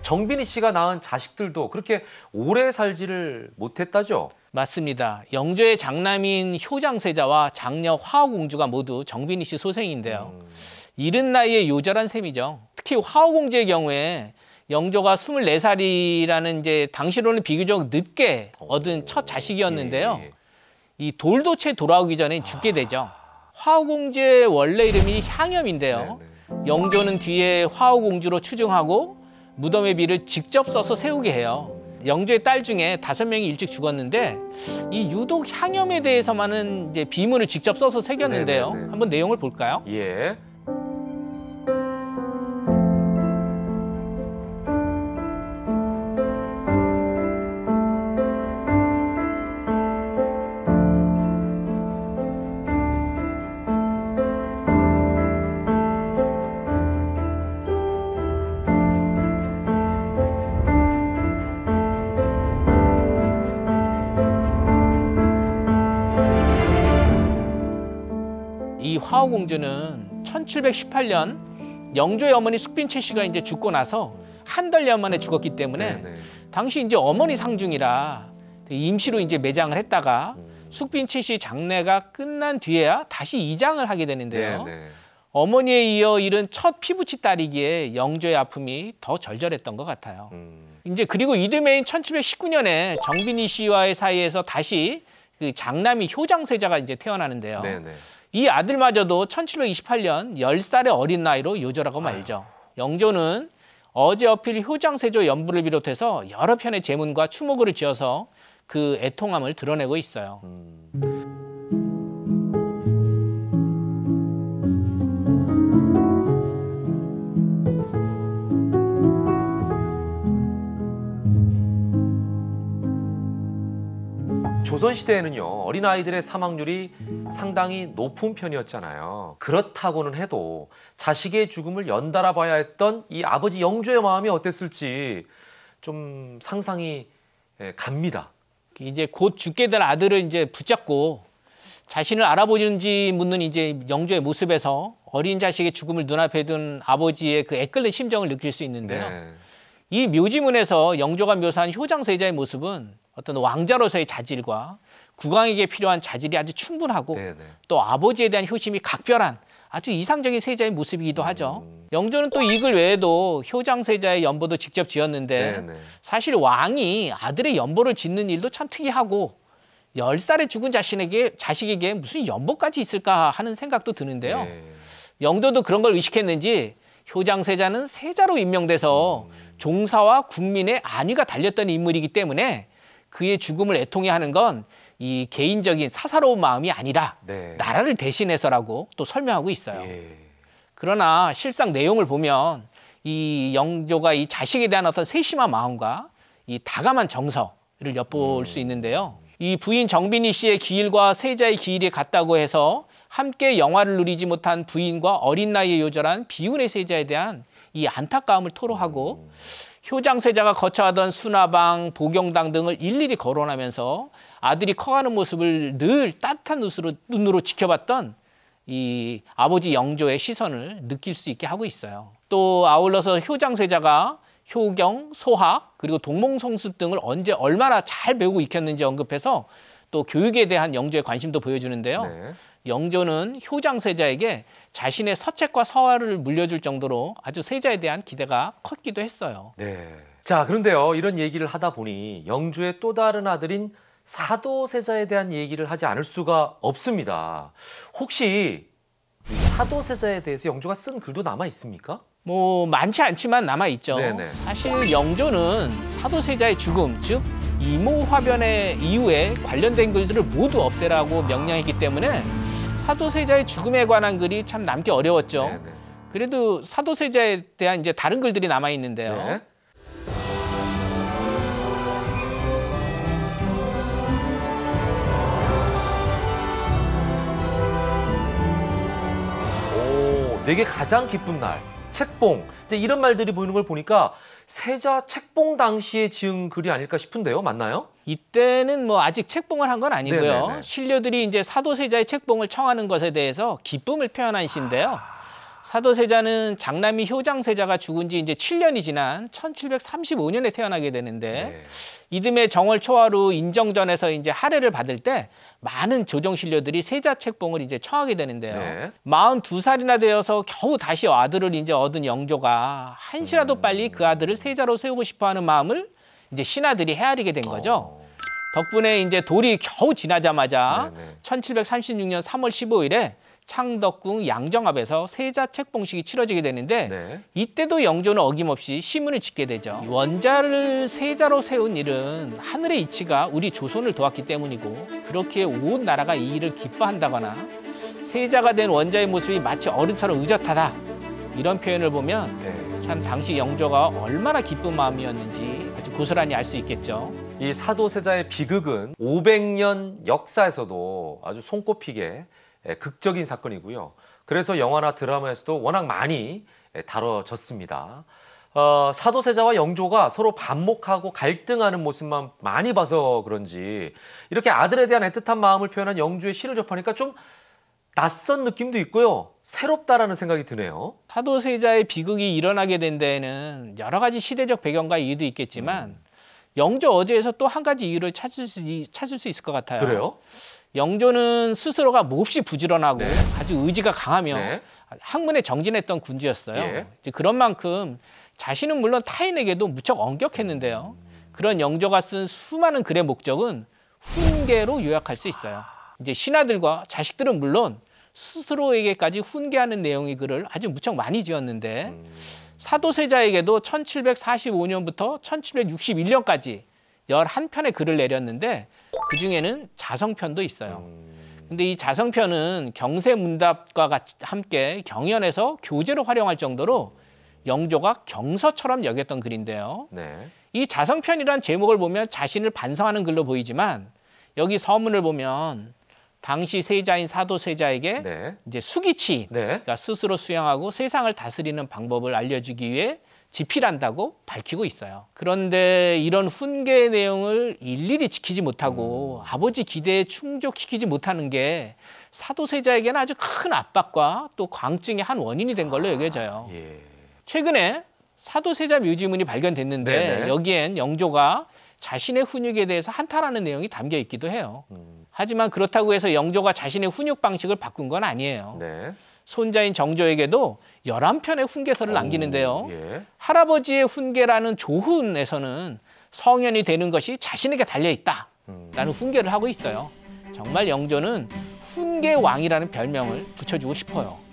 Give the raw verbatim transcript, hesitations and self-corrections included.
정빈희 씨가 낳은 자식들도 그렇게 오래 살지를 못했다죠? 맞습니다. 영조의 장남인 효장세자와 장녀 화호공주가 모두 정빈희 씨 소생인데요. 음. 이른 나이에 요절한 셈이죠. 특히 화호공주의 경우에 영조가 스물네 살이라는 이제 당시로는 비교적 늦게 얻은 첫 자식이었는데요. 예. 이 돌도체 돌아오기 전에 죽게 되죠. 화호공주의 원래 이름이 향염인데요. 네네. 영조는 뒤에 화호공주로 추증하고 무덤의 비를 직접 써서 세우게 해요. 영조의 딸 중에 다섯 명이 일찍 죽었는데 이 유독 향염에 대해서만은 이제 비문을 직접 써서 새겼는데요. 네네네. 한번 내용을 볼까요? 예. 이 화호공주는 천칠백십팔 년 영조의 어머니 숙빈채 씨가 이제 죽고 나서 한 달여 만에 죽었기 때문에 네네. 당시 이제 어머니 상중이라 임시로 이제 매장을 했다가 음. 숙빈채 씨 장례가 끝난 뒤에야 다시 이장을 하게 되는데요. 네네. 어머니에 이어 잃은 첫 피부치 딸이기에 영조의 아픔이 더 절절했던 것 같아요. 음. 이제 그리고 이듬해인 천칠백십구 년에 정빈희 씨와의 사이에서 다시 그 장남이 효장세자가 이제 태어나는데요. 네네. 이 아들마저도 천칠백이십팔 년 열 살의 어린 나이로 요절하고 말죠. 영조는 어제 어필 효장세조 연부를 비롯해서 여러 편의 제문과 추모글을 지어서 그 애통함을 드러내고 있어요. 음. 조선시대에는요, 어린아이들의 사망률이 상당히 높은 편이었잖아요. 그렇다고는 해도 자식의 죽음을 연달아 봐야 했던 이 아버지 영조의 마음이 어땠을지 좀 상상이 갑니다. 이제 곧 죽게 될 아들을 이제 붙잡고 자신을 알아보는지 묻는 이제 영조의 모습에서 어린 자식의 죽음을 눈앞에 둔 아버지의 그 애끓는 심정을 느낄 수 있는데요. 네. 이 묘지문에서 영조가 묘사한 효장세자의 모습은 어떤 왕자로서의 자질과 국왕에게 필요한 자질이 아주 충분하고 네네. 또 아버지에 대한 효심이 각별한 아주 이상적인 세자의 모습이기도 하죠. 음. 영조는 또 이글 외에도 효장세자의 연보도 직접 지었는데 네네. 사실 왕이 아들의 연보를 짓는 일도 참 특이하고 열 살에 죽은 자신에게, 자식에게 무슨 연보까지 있을까 하는 생각도 드는데요. 네. 영조도 그런 걸 의식했는지 효장세자는 세자로 임명돼서 음. 종사와 국민의 안위가 달렸던 인물이기 때문에 그의 죽음을 애통해 하는 건 이 개인적인 사사로운 마음이 아니라 네. 나라를 대신해서라고 또 설명하고 있어요. 예. 그러나 실상 내용을 보면 이 영조가 이 자식에 대한 어떤 세심한 마음과 이 다감한 정서를 엿볼 음. 수 있는데요. 이 부인 정빈희 씨의 기일과 세자의 기일이 같다고 해서 함께 영화를 누리지 못한 부인과 어린 나이에 요절한 비운의 세자에 대한 이 안타까움을 토로하고 음. 효장세자가 거처하던 수나방, 보경당 등을 일일이 거론하면서 아들이 커가는 모습을 늘 따뜻한 눈으로, 눈으로 지켜봤던 이 아버지 영조의 시선을 느낄 수 있게 하고 있어요. 또 아울러서 효장세자가 효경, 소학, 그리고 동몽성습 등을 언제 얼마나 잘 배우고 익혔는지 언급해서 또 교육에 대한 영조의 관심도 보여주는데요. 네. 영조는 효장세자에게 자신의 서책과 서화를 물려줄 정도로 아주 세자에 대한 기대가 컸기도 했어요. 네. 자, 그런데요, 이런 얘기를 하다 보니 영조의 또 다른 아들인 사도세자에 대한 얘기를 하지 않을 수가 없습니다. 혹시 이 사도세자에 대해서 영조가 쓴 글도 남아 있습니까? 뭐 많지 않지만 남아 있죠. 네네. 사실 영조는 사도세자의 죽음, 즉 이모화변의 이후에 관련된 글들을 모두 없애라고 명령했기 때문에 사도세자의 죽음에 관한 글이 참 남기 어려웠죠. 네네. 그래도 사도세자에 대한 이제 다른 글들이 남아 있는데요. 네. 오, 내게 가장 기쁜 날, 책봉. 이제 이런 말들이 보이는 걸 보니까 세자 책봉 당시에 지은 글이 아닐까 싶은데요. 맞나요? 이때는 뭐 아직 책봉을 한 건 아니고요. 네네네. 신료들이 이제 사도세자의 책봉을 청하는 것에 대해서 기쁨을 표현한 시인데요. 사도세자는 장남이 효장세자가 죽은 지 이제 칠 년이 지난 천칠백삼십오 년에 태어나게 되는데 네. 이듬해 정월 초하루 인정전에서 이제 할애를 받을 때 많은 조정신료들이 세자 책봉을 이제 청하게 되는데요. 네. 마흔두 살이나 되어서 겨우 다시 아들을 이제 얻은 영조가 한시라도 음. 빨리 그 아들을 세자로 세우고 싶어하는 마음을 이제 신하들이 헤아리게 된 거죠. 어. 덕분에 이제 돌이 겨우 지나자마자 네네. 천칠백삼십육 년 삼월 십오일에 창덕궁 양정합에서 세자 책봉식이 치러지게 되는데 네. 이때도 영조는 어김없이 시문을 짓게 되죠. 원자를 세자로 세운 일은 하늘의 이치가 우리 조선을 도왔기 때문이고 그렇기에 온 나라가 이 일을 기뻐한다거나 세자가 된 원자의 모습이 마치 어른처럼 의젓하다 이런 표현을 보면 네. 참 당시 영조가 얼마나 기쁜 마음이었는지 아주 고스란히 알 수 있겠죠. 이 사도세자의 비극은 오백 년 역사에서도 아주 손꼽히게 극적인 사건이고요. 그래서 영화나 드라마에서도 워낙 많이 다뤄졌습니다. 어, 사도세자와 영조가 서로 반목하고 갈등하는 모습만 많이 봐서 그런지 이렇게 아들에 대한 애틋한 마음을 표현한 영조의 시를 접하니까 좀 낯선 느낌도 있고요. 새롭다라는 생각이 드네요. 사도세자의 비극이 일어나게 된 데에는 여러 가지 시대적 배경과 이유도 있겠지만 음. 영조 어제에서 또 한 가지 이유를 찾을 수, 찾을 수 있을 것 같아요. 그래요? 영조는 스스로가 몹시 부지런하고 네. 아주 의지가 강하며 네. 학문에 정진했던 군주였어요. 예. 이제 그런 만큼 자신은 물론 타인에게도 무척 엄격했는데요. 그런 영조가 쓴 수많은 글의 목적은 훈계로 요약할 수 있어요. 이제 신하들과 자식들은 물론 스스로에게까지 훈계하는 내용의 글을 아주 무척 많이 지었는데 음. 사도세자에게도 천칠백사십오 년부터 천칠백육십일 년까지 열한 편의 글을 내렸는데 그중에는 자성편도 있어요. 근데 이 자성편은 경세문답과 같이 함께 경연에서 교재로 활용할 정도로 영조가 경서처럼 여겼던 글인데요. 네. 이 자성편이란 제목을 보면 자신을 반성하는 글로 보이지만 여기 서문을 보면 당시 세자인 사도세자에게 네. 이제 수기치, 네. 그러니까 스스로 수양하고 세상을 다스리는 방법을 알려주기 위해 집필한다고 밝히고 있어요. 그런데 이런 훈계 내용을 일일이 지키지 못하고 음. 아버지 기대에 충족시키지 못하는 게 사도세자에게는 아주 큰 압박과 또 광증의 한 원인이 된 걸로 여겨져요. 예. 최근에 사도세자 묘지문이 발견됐는데 네네. 여기엔 영조가 자신의 훈육에 대해서 한탄하는 내용이 담겨 있기도 해요. 음. 하지만 그렇다고 해서 영조가 자신의 훈육 방식을 바꾼 건 아니에요. 네. 손자인 정조에게도 열한 편의 훈계서를 남기는데요. 오, 예. 할아버지의 훈계라는 조훈에서는 성현이 되는 것이 자신에게 달려있다라는 음. 훈계를 하고 있어요. 정말 영조는 훈계왕이라는 별명을 붙여주고 싶어요.